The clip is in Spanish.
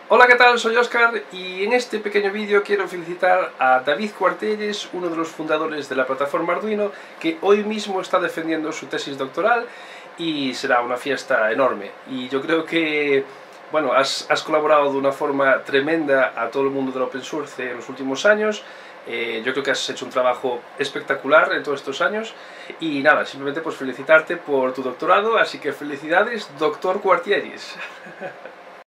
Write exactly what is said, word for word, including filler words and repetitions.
Hola, ¿qué tal? Soy Óscar y en este pequeño vídeo quiero felicitar a David Cuartelles, uno de los fundadores de la plataforma Arduino, que hoy mismo está defendiendo su tesis doctoral y será una fiesta enorme. Y yo creo que, bueno, has, has colaborado de una forma tremenda a todo el mundo del Open Source en los últimos años. Eh, yo creo que has hecho un trabajo espectacular en todos estos años y nada, simplemente pues felicitarte por tu doctorado, así que felicidades, doctor Cuartelles.